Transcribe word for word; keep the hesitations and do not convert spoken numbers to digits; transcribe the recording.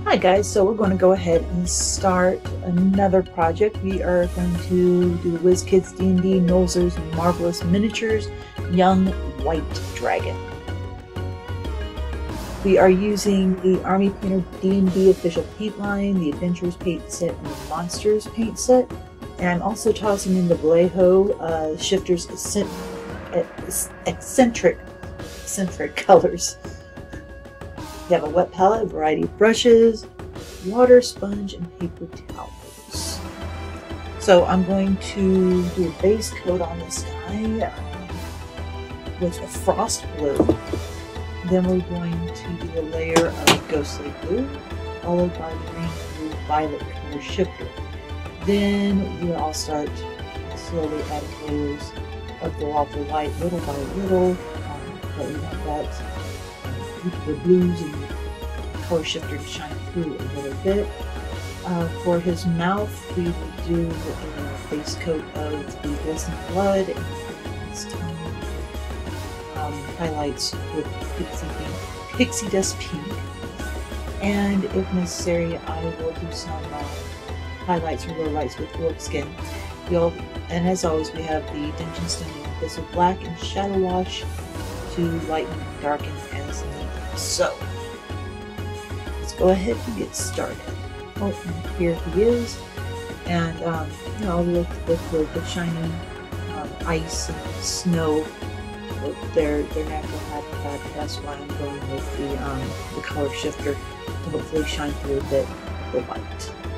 Hi guys, so we're going to go ahead and start another project. We are going to do WizKids D and D Nolzur's Marvelous Miniatures Young White Dragon. We are using the Army Painter D and D official paint line, the Adventures paint set, and the Monsters paint set. And I'm also tossing in the Vallejo uh, Shifter's eccentric, eccentric colors. We have a wet palette, a variety of brushes, water, sponge, and paper towels. So I'm going to do a base coat on this guy um, with a frost blue. Then we're going to do a layer of ghostly blue, followed by green, blue, violet color shifter. Then we'll start slowly adding layers of the lava white, little by little. Um, but we want that the blues and the color shifter to shine through a little bit. Uh, for his mouth, we will do a base coat of the glistening blood and his tongue um, highlights with pixie, pink, pixie dust pink. And if necessary, I will do some uh, highlights or lowlights with orc skin. We'll, and as always, we have the Dungeon Stone and Abyssal Black and Shadow Wash to lighten and darken as needed. So, let's go ahead and get started. Oh, and here he is. And, um, you know, with, with the, the shiny um, ice and snow, their, their natural habitat, that's why I'm going with the, um, the color shifter to hopefully shine through a bit of the white.